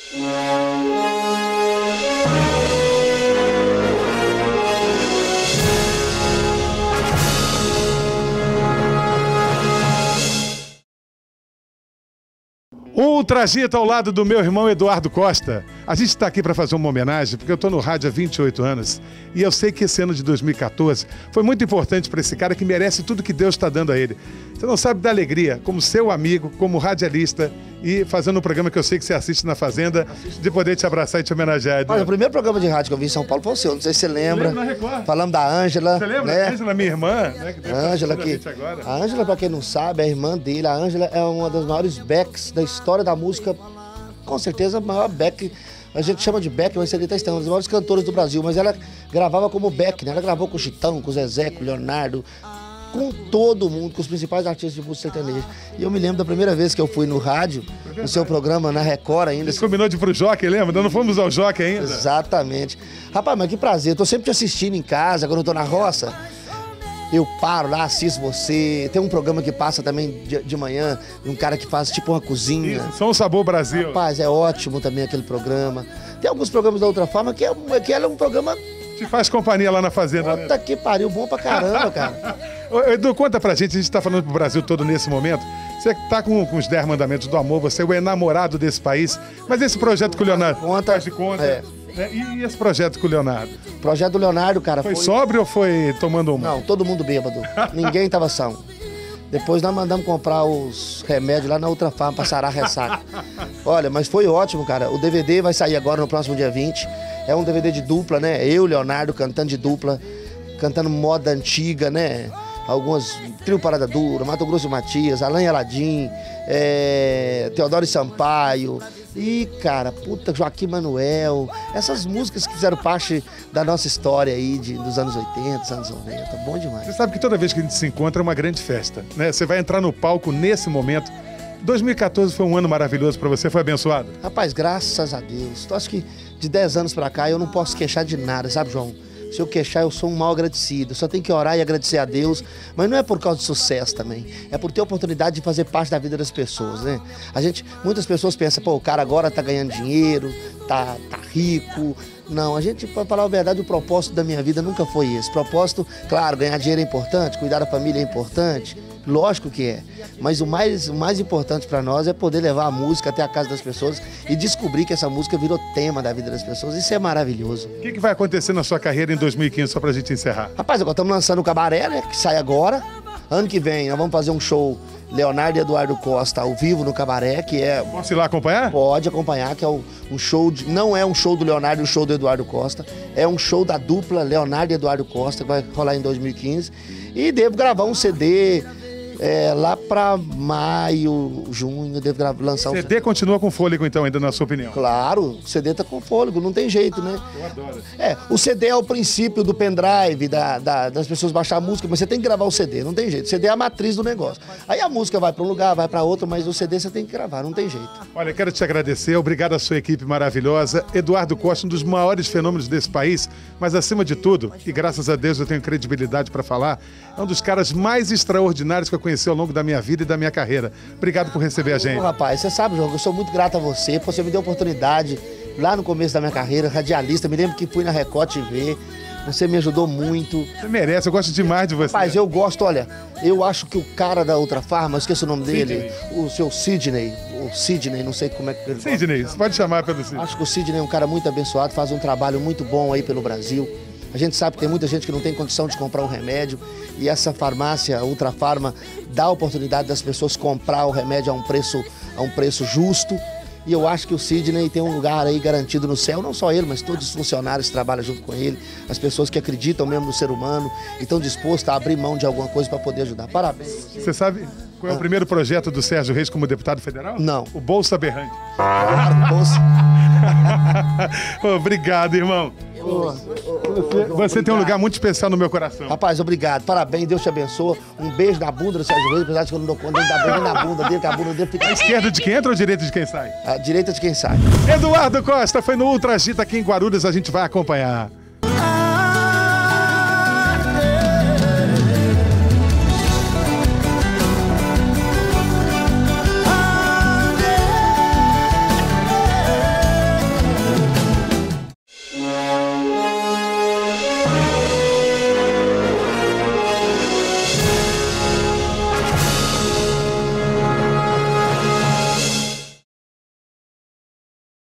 Ultragita ao lado do meu irmão Eduardo Costa. A gente está aqui para fazer uma homenagem, porque eu estou no rádio há 28 anos e eu sei que esse ano de 2014 foi muito importante para esse cara que merece tudo que Deus está dando a ele. Você não sabe da alegria, como seu amigo, como radialista e fazendo um programa que eu sei que você assiste na Fazenda, de poder te abraçar e te homenagear. Olha, o primeiro programa de rádio que eu vi em São Paulo foi o seu, não sei se você lembra. Falamos da Ângela. Você lembra? Né? Ângela, minha irmã. Né? A Ângela, para quem não sabe, é a irmã dele. A Ângela é uma das maiores backs da história da música, com certeza a maior back. A gente chama de back, mas você está estando, uma das maiores cantoras do Brasil, mas ela gravava como back, né? Ela gravou com o Chitão, com o Zezé, com o Leonardo, com todo mundo, com os principais artistas de música sertaneja. E eu me lembro da primeira vez que eu fui no rádio, no seu programa, na Record ainda. Você combinou de ir pro Jockey, lembra? Nós não fomos ao Jockey ainda. Exatamente. Rapaz, mas que prazer. Eu tô sempre te assistindo em casa, quando eu tô na roça. Eu paro lá, assisto você. Tem um programa que passa também de manhã, um cara que faz tipo uma cozinha. Isso, Som Sabor Brasil. Rapaz, é ótimo também aquele programa. Tem alguns programas da Outra Forma que ela é um programa... Te faz companhia lá na Fazenda, Puta, né? Que pariu, bom pra caramba, cara. Edu, conta pra gente, a gente tá falando pro Brasil todo nesse momento. Você tá com os 10 mandamentos do amor, você é o enamorado desse país. Mas esse projeto com o Leonardo... Faz de conta. É. E esse projeto com o Leonardo? O projeto do Leonardo, cara, foi sóbrio ou foi tomando uma? Não, todo mundo bêbado. Ninguém tava são. Depois nós mandamos comprar os remédios lá na Outra Farma pra sarar a ressaca. Olha, mas foi ótimo, cara. O DVD vai sair agora no próximo dia 20. É um DVD de dupla, né? Eu, Leonardo, cantando de dupla, cantando moda antiga, né? Algumas Trio Parada Dura, Mato Grosso e Matias, Alain Aladim, Teodoro e Sampaio. E, cara, puta, Joaquim Manuel, essas músicas que fizeram parte da nossa história aí dos anos 80, dos anos 90, bom demais. Você sabe que toda vez que a gente se encontra é uma grande festa, né? Você vai entrar no palco nesse momento. 2014 foi um ano maravilhoso pra você, foi abençoado? Rapaz, graças a Deus. Eu acho que de 10 anos pra cá eu não posso queixar de nada, sabe, João? Se eu queixar, eu sou um mal agradecido. Eu só tenho que orar e agradecer a Deus. Mas não é por causa de sucesso também. É por ter a oportunidade de fazer parte da vida das pessoas, né? Muitas pessoas pensam, pô, o cara agora tá ganhando dinheiro, tá rico. Não, pra falar a verdade, o propósito da minha vida nunca foi esse. O propósito, claro, ganhar dinheiro é importante, cuidar da família é importante. Lógico que é. Mas o mais importante para nós é poder levar a música até a casa das pessoas e descobrir que essa música virou tema da vida das pessoas. Isso é maravilhoso. O que vai acontecer na sua carreira em 2015, só pra gente encerrar? Rapaz, agora estamos lançando o Cabaré, né? Que sai agora. Ano que vem nós vamos fazer um show Leonardo e Eduardo Costa ao vivo no Cabaré, que é... Posso ir lá acompanhar? Pode acompanhar, que é um show não é um show do Leonardo e um show do Eduardo Costa, é um show da dupla Leonardo e Eduardo Costa, que vai rolar em 2015. E devo gravar um CD lá pra maio, junho, devo lançar um CD. O CD continua com fôlego, então, ainda na sua opinião? Claro, o CD tá com fôlego, não tem jeito, né? Eu adoro. O CD é o princípio do pendrive, das pessoas baixar a música, mas você tem que gravar o CD, não tem jeito. O CD é a matriz do negócio. Aí a música vai pra um lugar, vai pra outro, mas o CD você tem que gravar, não tem jeito. Olha, quero te agradecer, obrigado à sua equipe maravilhosa. Eduardo Costa, um dos maiores fenômenos desse país, mas acima de tudo, e graças a Deus eu tenho credibilidade para falar, é um dos caras mais extraordinários que eu conheci ao longo da minha vida e da minha carreira. Obrigado por receber a gente. Rapaz, você sabe, João, eu sou muito grato a você, porque você me deu a oportunidade lá no começo da minha carreira, radialista, me lembro que fui na Record TV, você me ajudou muito. Você merece, eu gosto demais de você. Rapaz, eu gosto, olha, eu acho que o cara da Outra Farma, esqueci o nome dele, o seu Sidney, não sei como é que ele Sidney, você pode chamar pelo Sidney. Acho que o Sidney é um cara muito abençoado, faz um trabalho muito bom aí pelo Brasil. A gente sabe que tem muita gente que não tem condição de comprar um remédio e essa farmácia, a Ultra Farma, dá a oportunidade das pessoas comprar o remédio a um preço justo. E eu acho que o Sidney tem um lugar aí garantido no céu, não só ele, mas todos os funcionários que trabalham junto com ele, as pessoas que acreditam mesmo no ser humano e estão dispostas a abrir mão de alguma coisa para poder ajudar. Parabéns. Você sabe qual é o primeiro projeto do Sérgio Reis como deputado federal? Não. O Bolsa Berrante. Claro, Bolsa. Obrigado, irmão. Você tem um lugar muito especial no meu coração. Rapaz, obrigado. Parabéns, Deus te abençoe. Um beijo na bunda do Sérgio Reis, apesar de que eu não dou conta, ele dá beijo na bunda dele, que a bunda dele fica... A esquerda de quem entra ou a direita de quem sai? A direita de quem sai. Eduardo Costa foi no Ultragita aqui em Guarulhos, a gente vai acompanhar.